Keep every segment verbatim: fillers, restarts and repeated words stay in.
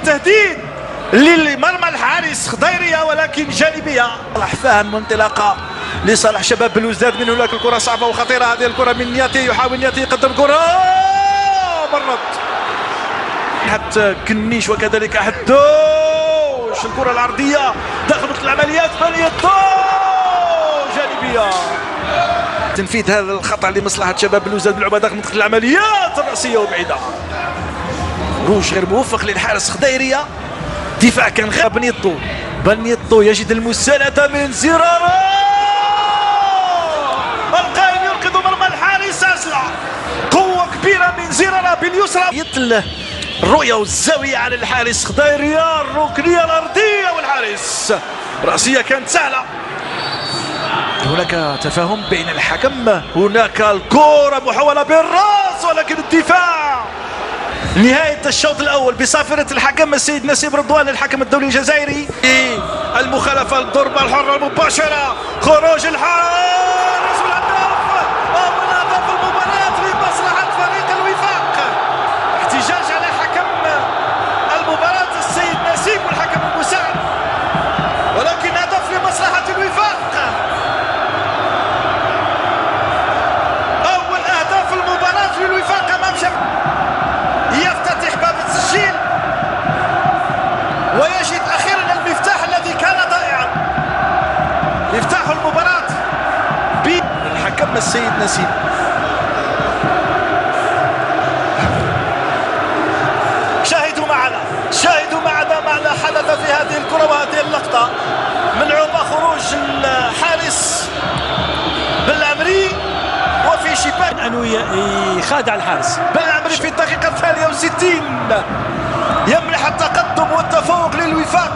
تهديد لمرمى الحارس خضيريه ولكن جانبيه. صلاح فهم انطلاقه لصالح شباب بلوزداد. من هناك الكره صعبه وخطيره، هذه الكره من نياتي، يحاول نياتي يقدم كره مرت حتى كنيش وكذلك حدوش. الكره العرضيه داخل منطقه العمليات، بنيتو جانبيه. تنفيذ هذا الخطا لمصلحه شباب بلوزداد باللعبه داخل منطقه العمليات الراسيه وبعيده. روج غير موفق للحارس خضيريه. دفاع كان غير بنيتو. بنيتو يجد المسانده من زرارة، القائم ينقذ مرمى الحارس. أزلع قوه كبيره من زرارة باليسرى، يتله الرؤيه والزاويه على الحارس خضيريه. الركنيه الارضيه والحارس راسيه كانت سهله. هناك تفاهم بين الحكم، هناك الكره محاوله بالراس ولكن الدفاع. نهاية الشوط الأول بصافرة الحكم السيد نسيب رضوان الحكم الدولي الجزائري. المخالفة الضربة الحرة المباشرة، خروج الحارس والهدف، أول هدف المباراة لمصلحة فريق الوفاق. احتجاج على حكم المباراة السيد نسيب والحكم المساعد، ولكن هدف لمصلحة الوفاق. أول أهداف المباراة للوفاق أمام شباب، يفتتح باب التسجيل ويجد اخيرا المفتاح الذي كان ضائعا. مفتاح المباراة بالحكم السيد نسيب. شاهدوا معنا شاهدوا معنا ماذا حدث في هذه الكرة وهذه اللقطة. ملعوبة خروج الحارس بالعمري وفي شباك انه يخادع الحارس. بالعمري في الدقيقة الثانية وستين يمنح التقدم والتفوق للوفاق.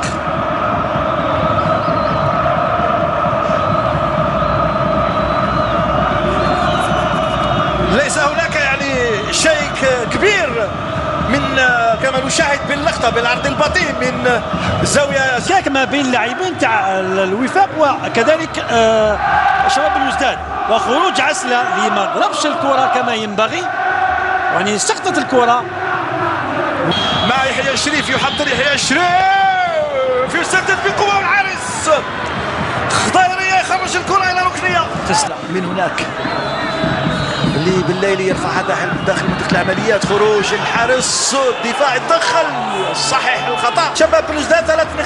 ليس هناك يعني شيء كبير من كما نشاهد باللقطة بالعرض البطيء من زاوية كاك ما بين اللاعبين تاع الوفاق وكذلك آه شباب بلوزداد، وخروج عسلة اللي ما ضربش الكرة كما ينبغي، يعني سقطت الكرة. مع يحيى الشريف، يحضر يحيى الشريف يسدد بقوة والحارس خضيرية يخرج الكرة إلى ركنية. تسلم من هناك اللي بالليل يرفعها داخل داخل منطقة العمليات. خروج الحارس، الدفاع يتدخل، صحيح الخطأ. شباب بلوزداد ثلاث